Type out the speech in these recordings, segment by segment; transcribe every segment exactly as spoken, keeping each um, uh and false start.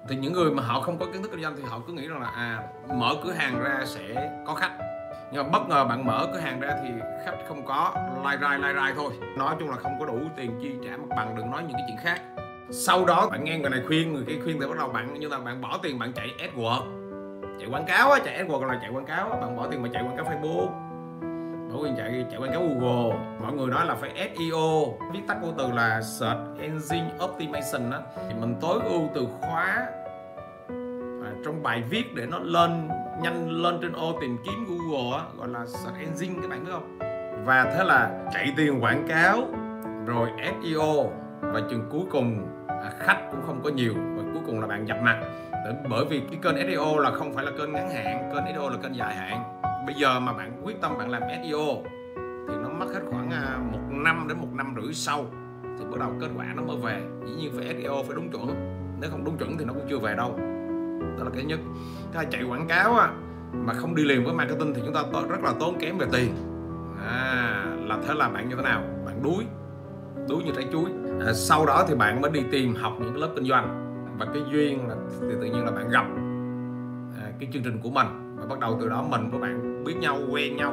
Thì những người mà họ không có kiến thức kinh doanh thì họ cứ nghĩ rằng là à mở cửa hàng ra sẽ có khách, nhưng mà bất ngờ bạn mở cửa hàng ra thì khách không có, lai rai lai rai thôi. Nói chung là không có đủ tiền chi trả mặt bằng, đừng nói những cái chuyện khác. Sau đó bạn nghe người này khuyên, người kia khuyên thì bắt đầu bạn như là bạn bỏ tiền bạn chạy AdWords, chạy quảng cáo á, chạy AdWords là chạy quảng cáo, bạn bỏ tiền bạn chạy quảng cáo Facebook, bỏ tiền chạy chạy quảng cáo Google. Mọi người nói là phải ét e o, viết tắt của từ là Search Engine Optimization á, thì mình tối ưu từ khóa à, trong bài viết để nó lên nhanh lên trên ô tìm kiếm Google á, gọi là Search Engine, các bạn biết không? Và thế là chạy tiền quảng cáo rồi ét e o, và chừng cuối cùng à, khách cũng không có nhiều, và cuối cùng là bạn dập mặt. Bởi vì cái kênh ét e o là không phải là kênh ngắn hạn, kênh ét e o là kênh dài hạn. Bây giờ mà bạn quyết tâm bạn làm ét e o thì nó mất hết khoảng một năm đến một năm rưỡi sau thì bắt đầu kết quả nó mới về. Dĩ nhiên phải ét e o phải đúng chuẩn, nếu không đúng chuẩn thì nó cũng chưa về đâu. Đó là cái nhất. Cái chạy quảng cáo á, mà không đi liền với marketing thì chúng ta rất là tốn kém về tiền. À, là thế là bạn như thế nào? Bạn đuối, đuối như trái chuối. À, sau đó thì bạn mới đi tìm học những cái lớp kinh doanh, và cái duyên là thì tự nhiên là bạn gặp à, cái chương trình của mình, và bắt đầu từ đó mình với bạn biết nhau, quen nhau.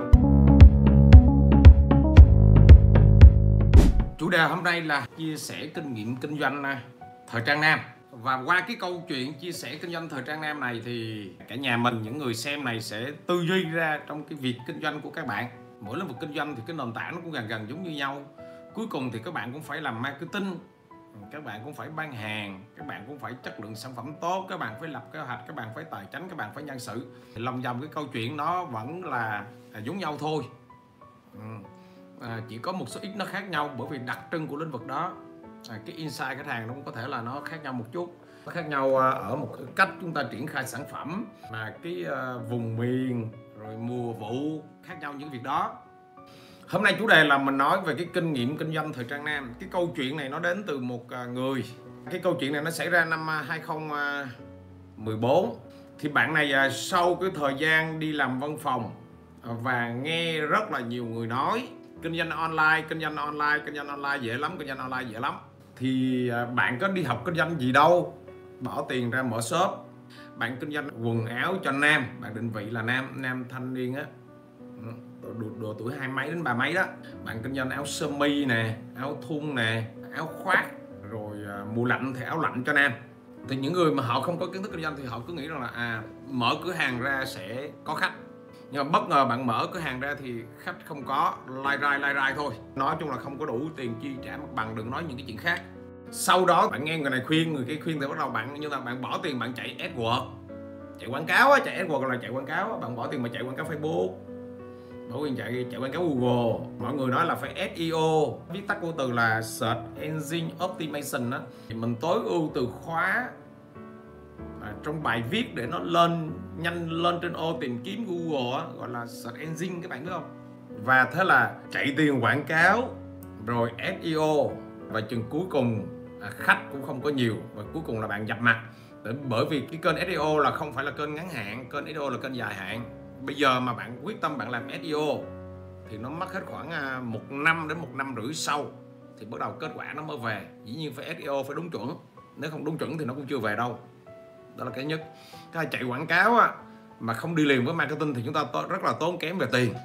Chủ đề hôm nay là chia sẻ kinh nghiệm kinh doanh thời trang nam. Và qua cái câu chuyện chia sẻ kinh doanh thời trang nam này thì cả nhà mình, những người xem này sẽ tư duy ra trong cái việc kinh doanh của các bạn. Mỗi lĩnh vực kinh doanh thì cái nền tảng nó cũng gần gần giống như nhau. Cuối cùng thì các bạn cũng phải làm marketing, các bạn cũng phải bán hàng, các bạn cũng phải chất lượng sản phẩm tốt, các bạn phải lập kế hoạch, các bạn phải tài chính, các bạn phải nhân sự. Lòng vòng cái câu chuyện nó vẫn là giống nhau thôi. Ừ. À, chỉ có một số ít nó khác nhau bởi vì đặc trưng của lĩnh vực đó. À, cái insight khách hàng nó cũng có thể là nó khác nhau một chút. Nó khác nhau ở một cái cách chúng ta triển khai sản phẩm, mà cái uh, vùng miền rồi mùa vụ khác nhau những việc đó. Hôm nay chủ đề là mình nói về cái kinh nghiệm kinh doanh thời trang nam. Cái câu chuyện này nó đến từ một người. Cái câu chuyện này nó xảy ra năm hai không một bốn. Thì bạn này sau cái thời gian đi làm văn phòng và nghe rất là nhiều người nói kinh doanh online, kinh doanh online, kinh doanh online dễ lắm, kinh doanh online dễ lắm. Thì bạn có đi học kinh doanh gì đâu, bỏ tiền ra mở shop. Bạn kinh doanh quần áo cho nam, bạn định vị là nam, nam thanh niên á, độ, độ tuổi hai mấy đến ba mấy đó. Bạn kinh doanh áo sơ mi nè, áo thun nè, áo khoác, rồi à, mùa lạnh thì áo lạnh cho nam. Thì những người mà họ không có kiến thức kinh doanh thì họ cứ nghĩ rằng là à mở cửa hàng ra sẽ có khách, nhưng mà bất ngờ bạn mở cửa hàng ra thì khách không có, lai rai lai rai thôi. Nói chung là không có đủ tiền chi trả mặt bằng, đừng nói những cái chuyện khác. Sau đó bạn nghe người này khuyên, người kia khuyên thì bắt đầu bạn như là bạn bỏ tiền bạn chạy AdWords, chạy quảng cáo á, chạy AdWords là chạy quảng cáo, bạn bỏ tiền mà chạy quảng cáo Facebook, bỏ tiền chạy chạy quảng cáo Google. Mọi người nói là phải ét e o, viết tắt của từ là Search Engine Optimization á, thì mình tối ưu từ khóa à, trong bài viết để nó lên nhanh lên trên ô tìm kiếm Google á, gọi là Search Engine, các bạn biết không? Và thế là chạy tiền quảng cáo rồi ét e o, và chừng cuối cùng à, khách cũng không có nhiều, và cuối cùng là bạn dập mặt. Bởi vì cái kênh ét e o là không phải là kênh ngắn hạn, kênh ét e o là kênh dài hạn. Bây giờ mà bạn quyết tâm bạn làm ét e o thì nó mất hết khoảng một năm đến một năm rưỡi sau thì bắt đầu kết quả nó mới về. Dĩ nhiên phải ét e o phải đúng chuẩn, nếu không đúng chuẩn thì nó cũng chưa về đâu. Đó là cái nhất. Cái chạy quảng cáo á, mà không đi liền với marketing thì chúng ta rất là tốn kém về tiền.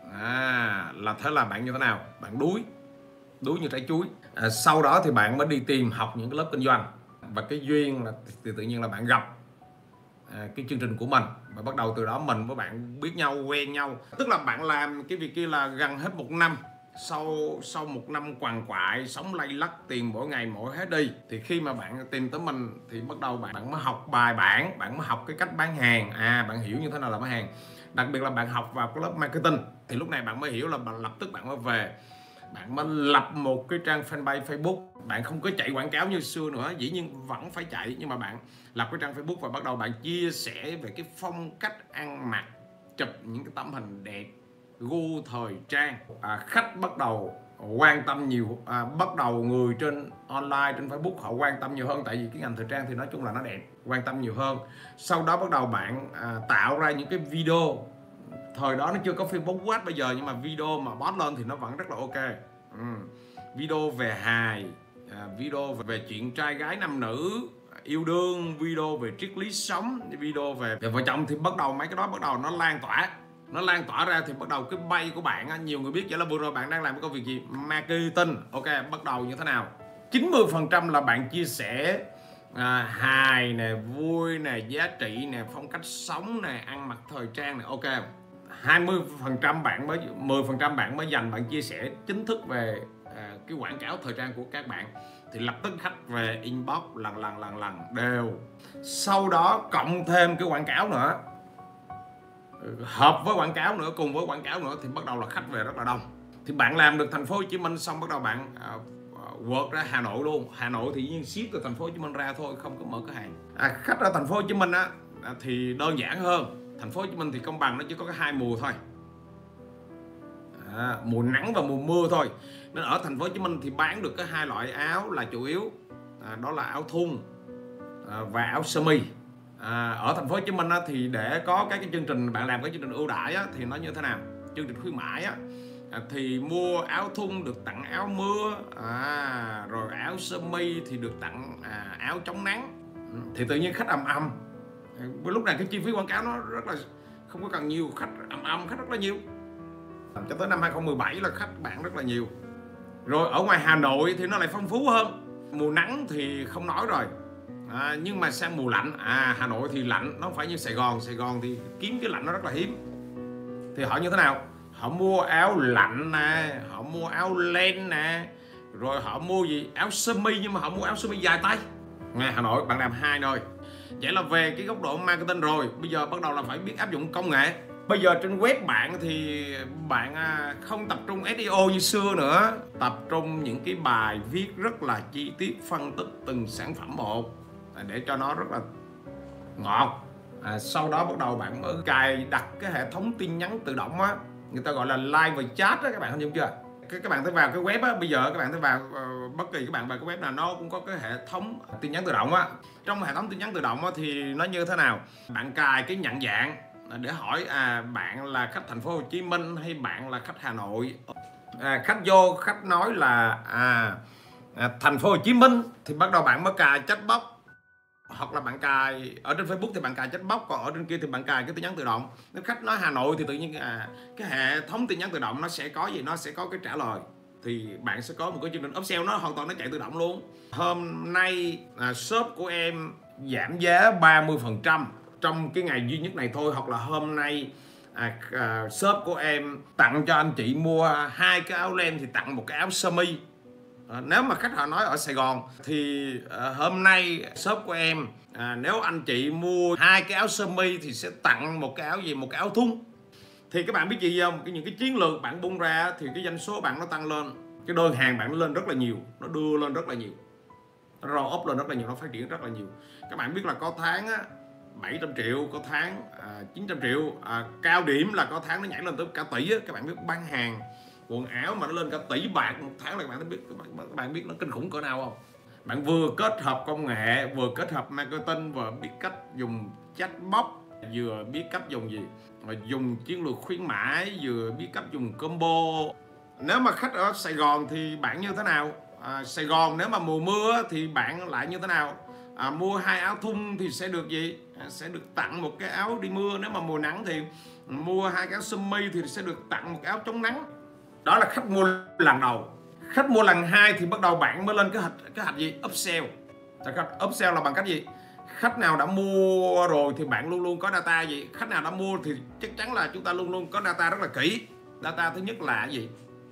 À, là thế là bạn như thế nào? Bạn đuối, đuối như trái chuối. À, sau đó thì bạn mới đi tìm học những cái lớp kinh doanh, và cái duyên là thì tự nhiên là bạn gặp à, cái chương trình của mình, và bắt đầu từ đó mình với bạn biết nhau, quen nhau. Tức là bạn làm cái việc kia là gần hết một năm. Sau sau một năm quằn quại, sống lay lắc, tiền mỗi ngày mỗi hết đi, thì khi mà bạn tìm tới mình thì bắt đầu bạn bạn mới học bài bản, bạn mới học cái cách bán hàng. À, bạn hiểu như thế nào là bán hàng. Đặc biệt là bạn học vào cái lớp marketing thì lúc này bạn mới hiểu là bạn lập tức bạn mới về, bạn mới lập một cái trang fanpage Facebook. Bạn không có chạy quảng cáo như xưa nữa, dĩ nhiên vẫn phải chạy, nhưng mà bạn lập cái trang Facebook và bắt đầu bạn chia sẻ về cái phong cách ăn mặc, chụp những cái tấm hình đẹp, gu thời trang. À, khách bắt đầu quan tâm nhiều, à, bắt đầu người trên online, trên Facebook họ quan tâm nhiều hơn, tại vì cái ngành thời trang thì nói chung là nó đẹp, quan tâm nhiều hơn. Sau đó bắt đầu bạn à, tạo ra những cái video. Thời đó nó chưa có Facebook Watch bây giờ, nhưng mà video mà post lên thì nó vẫn rất là ok. Ừ. Video về hài, à, video về chuyện trai gái nam nữ, yêu đương, video về triết lý sống, video về, về vợ chồng, thì bắt đầu mấy cái đó bắt đầu nó lan tỏa. Nó lan tỏa ra thì bắt đầu cái bay của bạn á, nhiều người biết vậy là vừa rồi bạn đang làm cái công việc gì? Marketing. Ok, bắt đầu như thế nào? chín mươi phần trăm là bạn chia sẻ à, hài nè, vui nè, giá trị nè, phong cách sống nè, ăn mặc thời trang nè. Ok, hai mươi phần trăm bạn mới mười phần trăm bạn mới dành bạn chia sẻ chính thức về à, cái quảng cáo thời trang của các bạn, thì lập tức khách về inbox lần lần lần lần đều. Sau đó cộng thêm cái quảng cáo nữa, hợp với quảng cáo nữa, cùng với quảng cáo nữa, thì bắt đầu là khách về rất là đông. Thì bạn làm được thành phố Hồ Chí Minh xong, bắt đầu bạn uh, vượt ra Hà Nội luôn. Hà Nội thì nhiên ship từ thành phố Hồ Chí Minh ra thôi, không có mở cửa hàng. À, khách ở thành phố Hồ Chí Minh á thì đơn giản hơn. Thành phố Hồ Chí Minh thì công bằng nó chỉ có cái hai mùa thôi, à, mùa nắng và mùa mưa thôi. Nên ở thành phố Hồ Chí Minh thì bán được cái hai loại áo là chủ yếu, à, đó là áo thun à, và áo sơ mi. À, ở thành phố Hồ Chí Minh á, thì để có các cái chương trình, bạn làm cái chương trình ưu đãi á, thì nó như thế nào? Chương trình khuyến mãi á, à, thì mua áo thun được tặng áo mưa, à, rồi áo sơ mi thì được tặng à, áo chống nắng. Thì tự nhiên khách ầm ầm. Lúc này cái chi phí quảng cáo nó rất là không có cần nhiều, khách ầm ầm, khách rất là nhiều. Cho tới năm hai không một bảy là khách bạn rất là nhiều. Rồi ở ngoài Hà Nội thì nó lại phong phú hơn. Mùa nắng thì không nói rồi, à, nhưng mà sang mùa lạnh, à Hà Nội thì lạnh, nó không phải như Sài Gòn. Sài Gòn thì kiếm cái lạnh nó rất là hiếm. Thì họ như thế nào? Họ mua áo lạnh nè, họ mua áo len nè, rồi họ mua gì? Áo sơ mi, nhưng mà họ mua áo sơ mi dài tay. Ngay Hà Nội bạn làm hai nơi. Vậy là về cái góc độ marketing rồi, bây giờ bắt đầu là phải biết áp dụng công nghệ. Bây giờ trên web bạn thì bạn không tập trung ét i ô như xưa nữa, tập trung những cái bài viết rất là chi tiết, phân tích từng sản phẩm một để cho nó rất là ngọt. À, sau đó bắt đầu bạn mới cài đặt cái hệ thống tin nhắn tự động á, người ta gọi là live và chat á, các bạn hình dung chưa? Các bạn thấy vào cái web á, bây giờ các bạn thấy vào uh, bất kỳ các bạn vào cái web nào nó cũng có cái hệ thống tin nhắn tự động á. Trong hệ thống tin nhắn tự động á, thì nó như thế nào? Bạn cài cái nhận dạng để hỏi à bạn là khách thành phố Hồ Chí Minh hay bạn là khách Hà Nội. À, khách vô khách nói là à, à thành phố Hồ Chí Minh thì bắt đầu bạn mới cài chatbox, hoặc là bạn cài ở trên Facebook thì bạn cài chatbox, còn ở trên kia thì bạn cài cái tin nhắn tự động. Nếu khách nói Hà Nội thì tự nhiên à, cái hệ thống tin nhắn tự động nó sẽ có gì, nó sẽ có cái trả lời, thì bạn sẽ có một cái chương trình upsell, nó hoàn toàn nó chạy tự động luôn. Hôm nay à, shop của em giảm giá ba mươi phần trăm trong cái ngày duy nhất này thôi, hoặc là hôm nay à, à, shop của em tặng cho anh chị mua hai cái áo len thì tặng một cái áo sơ mi. À, nếu mà khách họ nói ở Sài Gòn thì à, hôm nay shop của em à, nếu anh chị mua hai cái áo sơ mi thì sẽ tặng một cái áo gì, một cái áo thun. Thì các bạn biết gì không? Những cái chiến lược bạn bung ra thì cái doanh số bạn nó tăng lên, cái đơn hàng bạn nó lên rất là nhiều, nó đưa lên rất là nhiều, nó roll up lên rất là nhiều, nó phát triển rất là nhiều. Các bạn biết là có tháng á, bảy trăm triệu, có tháng à, chín trăm triệu, à, cao điểm là có tháng nó nhảy lên tới cả tỷ á. Các bạn biết bán hàng quần áo mà nó lên cả tỷ bạc một tháng là các bạn biết, các bạn, các bạn biết nó kinh khủng cỡ nào không? Bạn vừa kết hợp công nghệ, vừa kết hợp marketing, vừa biết cách dùng chatbot, vừa biết cách dùng gì, mà dùng chiến lược khuyến mãi, vừa biết cách dùng combo. Nếu mà khách ở Sài Gòn thì bạn như thế nào? À, Sài Gòn nếu mà mùa mưa thì bạn lại như thế nào? À, mua hai áo thun thì sẽ được gì? À, sẽ được tặng một cái áo đi mưa. Nếu mà mùa nắng thì mua hai cái áo sơ mi thì sẽ được tặng một cái áo chống nắng. Đó là khách mua lần đầu. Khách mua lần hai thì bắt đầu bạn mới lên cái hạch cái hạch gì? Upsell. Upsell là bằng cách gì? Khách nào đã mua rồi thì bạn luôn luôn có data gì? Khách nào đã mua thì chắc chắn là chúng ta luôn luôn có data rất là kỹ. Data thứ nhất là gì?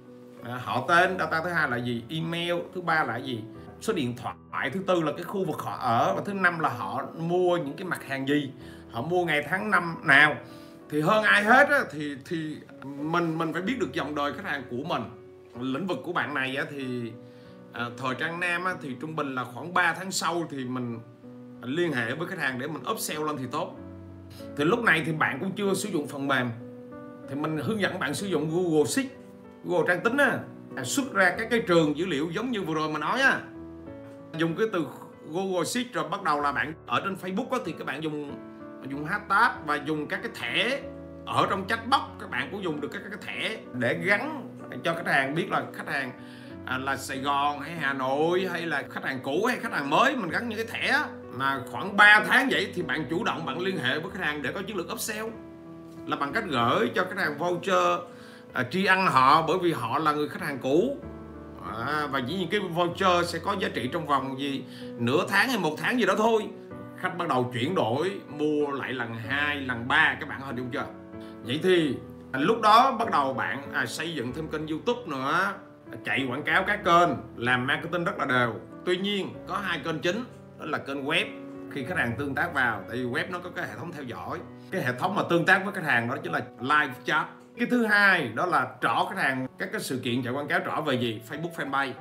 À, họ tên. Data thứ hai là gì? Email. Thứ ba là gì? Số điện thoại. Thứ tư là cái khu vực họ ở. Và thứ năm là họ mua những cái mặt hàng gì, họ mua ngày tháng năm nào. Thì hơn ai hết á, thì thì mình mình phải biết được dòng đời khách hàng của mình. Lĩnh vực của bạn này á, thì à, thời trang nam á, thì trung bình là khoảng ba tháng sau thì mình liên hệ với khách hàng để mình upsell lên thì tốt. Thì lúc này thì bạn cũng chưa sử dụng phần mềm, thì mình hướng dẫn bạn sử dụng Google Sheets, Google Trang Tính á, xuất ra các cái trường dữ liệu giống như vừa rồi mà nói á. Dùng cái từ Google Sheets rồi bắt đầu là bạn ở trên Facebook á, thì các bạn dùng dùng hashtag và dùng các cái thẻ ở trong chatbox. Các bạn cũng dùng được các cái thẻ để gắn cho khách hàng biết là khách hàng à, là Sài Gòn hay Hà Nội, hay là khách hàng cũ hay khách hàng mới. Mình gắn những cái thẻ mà khoảng ba tháng vậy thì bạn chủ động bạn liên hệ với khách hàng để có chiến lược upsell, là bằng cách gửi cho khách hàng voucher à, tri ân họ, bởi vì họ là người khách hàng cũ. À, và chỉ những cái voucher sẽ có giá trị trong vòng gì nửa tháng hay một tháng gì đó thôi. Khách bắt đầu chuyển đổi mua lại lần hai, lần ba, các bạn hình dung chưa? Vậy thì à, lúc đó bắt đầu bạn à, xây dựng thêm kênh YouTube nữa, chạy quảng cáo các kênh, làm marketing rất là đều. Tuy nhiên có hai kênh chính, đó là kênh web. Khi khách hàng tương tác vào, tại vì web nó có cái hệ thống theo dõi, cái hệ thống mà tương tác với khách hàng đó chính là live chat. Cái thứ hai đó là trỏ khách hàng các cái sự kiện chạy quảng cáo trỏ về gì? Facebook fanpage.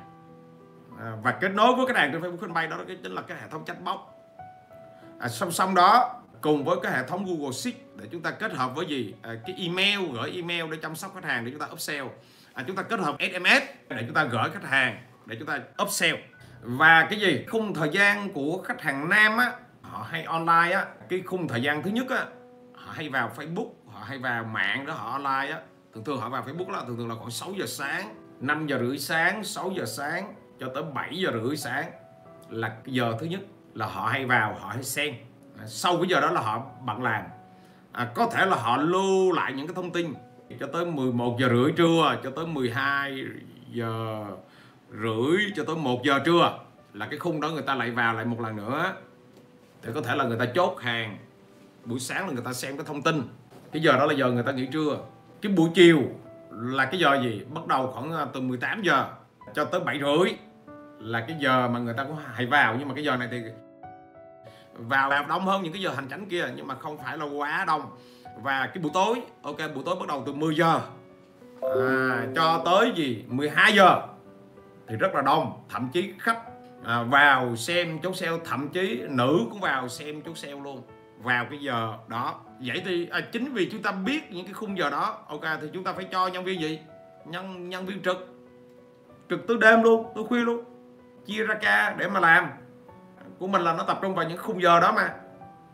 À, và kết nối với khách hàng trên Facebook fanpage đó chính là cái hệ thống chatbot. À, song song đó cùng với cái hệ thống Google Sheets để chúng ta kết hợp với gì? À, cái email, gửi email để chăm sóc khách hàng để chúng ta upsell. À, chúng ta kết hợp ét em ét để chúng ta gửi khách hàng để chúng ta upsell. Và cái gì? Khung thời gian của khách hàng nam á, họ hay online á, cái khung thời gian thứ nhất á, họ hay vào Facebook, họ hay vào mạng đó, họ online á. Thường thường họ vào Facebook là thường thường là khoảng sáu giờ sáng, năm giờ rưỡi sáng, sáu giờ sáng cho tới bảy giờ rưỡi sáng là cái giờ thứ nhất là họ hay vào, họ hay xem. À, sau cái giờ đó là họ bận làm. À, có thể là họ lưu lại những cái thông tin cho tới mười một giờ rưỡi trưa, cho tới mười hai giờ rưỡi, cho tới một giờ trưa, là cái khung đó người ta lại vào lại một lần nữa. Thì có thể là người ta chốt hàng, buổi sáng là người ta xem cái thông tin, cái giờ đó là giờ người ta nghỉ trưa. Cái buổi chiều là cái giờ gì? Bắt đầu khoảng từ mười tám giờ cho tới bảy rưỡi là cái giờ mà người ta cũng hay vào. Nhưng mà cái giờ này thì vào, vào đông hơn những cái giờ hành chánh kia, nhưng mà không phải là quá đông. Và cái buổi tối, ok, buổi tối bắt đầu từ mười giờ à, cho tới gì mười hai giờ thì rất là đông. Thậm chí khách à, vào xem chốt sale, thậm chí nữ cũng vào xem chốt sale luôn vào cái giờ đó. Vậy thì à, chính vì chúng ta biết những cái khung giờ đó, ok, thì chúng ta phải cho nhân viên gì? Nhân nhân viên trực trực tới đêm luôn, tới khuya luôn, chia ra ca để mà làm. Của mình là nó tập trung vào những khung giờ đó mà.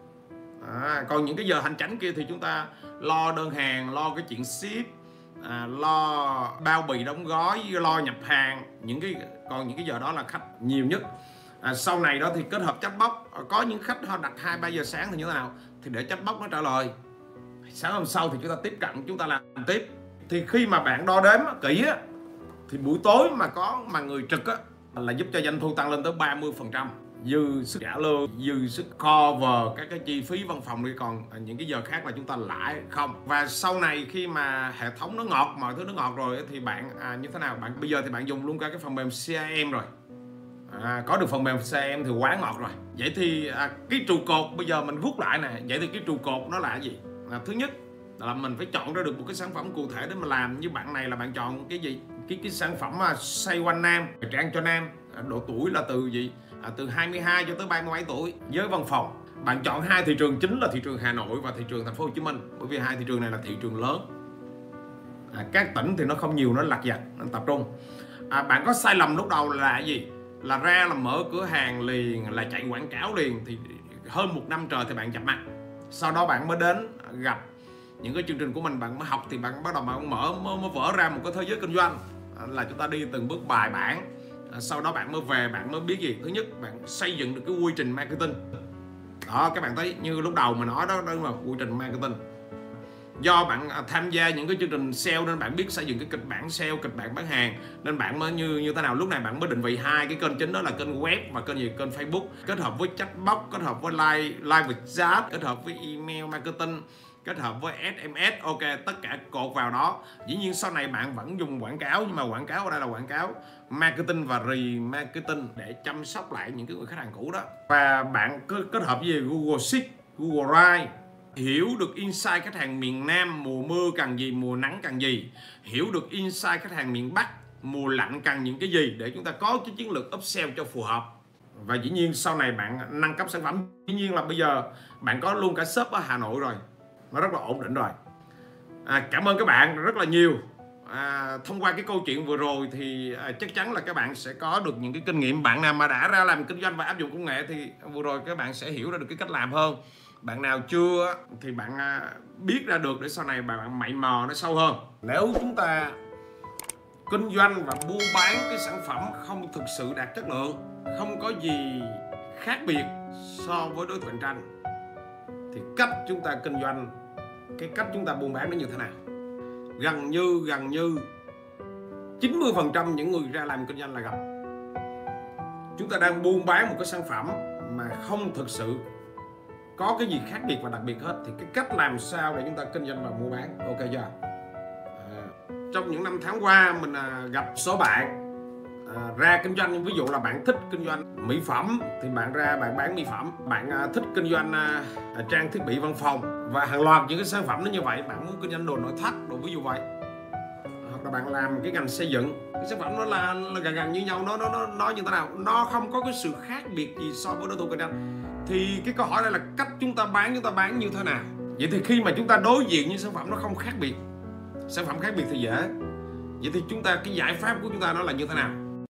À, còn những cái giờ hành chánh kia thì chúng ta lo đơn hàng, lo cái chuyện ship, à, lo bao bì đóng gói, lo nhập hàng. Những cái còn những cái giờ đó là khách nhiều nhất. À, sau này đó thì kết hợp chatbot. Có những khách họ đặt hai ba giờ sáng thì như thế nào thì để chatbot nó trả lời. Sáng hôm sau thì chúng ta tiếp cận, chúng ta làm tiếp. Thì khi mà bạn đo đếm kỹ á, thì buổi tối mà có mà người trực á, là giúp cho doanh thu tăng lên tới ba mươi phần trăm. Dư sức trả lương, dư sức cover các cái chi phí văn phòng đi, còn những cái giờ khác là chúng ta lãi không. Và sau này khi mà hệ thống nó ngọt, mọi thứ nó ngọt rồi thì bạn à, như thế nào? Bạn bây giờ thì bạn dùng luôn cả cái phần mềm xê rờ em rồi. À, có được phần mềm xê rờ em thì quá ngọt rồi. Vậy thì à, cái trụ cột bây giờ mình rút lại nè. Vậy thì cái trụ cột nó là gì? À, thứ nhất là mình phải chọn ra được một cái sản phẩm cụ thể để mà làm. Như bạn này là bạn chọn cái gì? Cái cái sản phẩm mà xoay quanh nam, trang cho nam, à, độ tuổi là từ gì? À, từ hai mươi hai cho tới ba mươi bảy tuổi. Với văn phòng bạn chọn hai thị trường chính là thị trường Hà Nội và thị trường Thành phố Hồ Chí Minh, bởi vì hai thị trường này là thị trường lớn. À, các tỉnh thì nó không nhiều, nó lặt vặt, nó tập trung. À, bạn có sai lầm lúc đầu là gì? Là ra là mở cửa hàng liền, là chạy quảng cáo liền, thì hơn một năm trời thì bạn chập mặt. Sau đó bạn mới đến gặp những cái chương trình của mình, bạn mới học thì bạn bắt đầu bạn mở mới, mới vỡ ra một cái thế giới kinh doanh. À, là chúng ta đi từng bước bài bản. À, sau đó bạn mới về, bạn mới biết gì? Thứ nhất, bạn xây dựng được cái quy trình marketing. Đó, các bạn thấy như lúc đầu mà nói đó, đó là quy trình marketing. Do bạn tham gia những cái chương trình sale nên bạn biết xây dựng cái kịch bản sale, kịch bản bán hàng, nên bạn mới như như thế nào. Lúc này bạn mới định vị hai cái kênh chính, đó là kênh web và kênh gì? Kênh Facebook, kết hợp với chatbot, kết hợp với live live chat, kết hợp với email marketing, kết hợp với ét em ét. Ok, tất cả cột vào đó. Dĩ nhiên sau này bạn vẫn dùng quảng cáo, nhưng mà quảng cáo ở đây là quảng cáo marketing và remarketing để chăm sóc lại những cái người khách hàng cũ đó. Và bạn kết hợp với Google Sheets, Google Drive, hiểu được insight khách hàng miền Nam mùa mưa cần gì, mùa nắng cần gì, hiểu được insight khách hàng miền Bắc mùa lạnh cần những cái gì để chúng ta có cái chiến lược upsell cho phù hợp. Và dĩ nhiên sau này bạn nâng cấp sản phẩm. Dĩ nhiên là bây giờ bạn có luôn cả shop ở Hà Nội rồi, nó rất là ổn định rồi. À, cảm ơn các bạn rất là nhiều. À, thông qua cái câu chuyện vừa rồi thì à, chắc chắn là các bạn sẽ có được những cái kinh nghiệm. Bạn nào mà đã ra làm kinh doanh và áp dụng công nghệ thì vừa rồi các bạn sẽ hiểu ra được cái cách làm hơn. Bạn nào chưa thì bạn à, biết ra được để sau này bạn mày mò nó sâu hơn. Nếu chúng ta kinh doanh và buôn bán cái sản phẩm không thực sự đạt chất lượng, không có gì khác biệt so với đối thủ cạnh tranh thì cách chúng ta kinh doanh, cái cách chúng ta buôn bán nó như thế nào? Gần như gần như chín mươi phần trăm những người ra làm kinh doanh là gặp. Chúng ta đang buôn bán một cái sản phẩm mà không thực sự có cái gì khác biệt và đặc biệt hết, thì cái cách làm sao để chúng ta kinh doanh và mua bán, ok chưa? À, trong những năm tháng qua mình à, gặp số bạn à, ra kinh doanh, ví dụ là bạn thích kinh doanh mỹ phẩm thì bạn ra bạn bán mỹ phẩm, bạn à, thích kinh doanh à, trang thiết bị văn phòng và hàng loạt những cái sản phẩm nó như vậy, bạn muốn kinh doanh đồ nội thất, đồ ví dụ vậy, hoặc là bạn làm cái ngành xây dựng, cái sản phẩm nó là, là gần gần như nhau, nó nó nó nó như thế nào, nó không có cái sự khác biệt gì so với đối thủ cạnh tranh. Thì cái câu hỏi đây là cách chúng ta bán, chúng ta bán như thế nào? Vậy thì khi mà chúng ta đối diện những sản phẩm nó không khác biệt, sản phẩm khác biệt thì dễ. Vậy thì chúng ta cái giải pháp của chúng ta nó là như thế nào?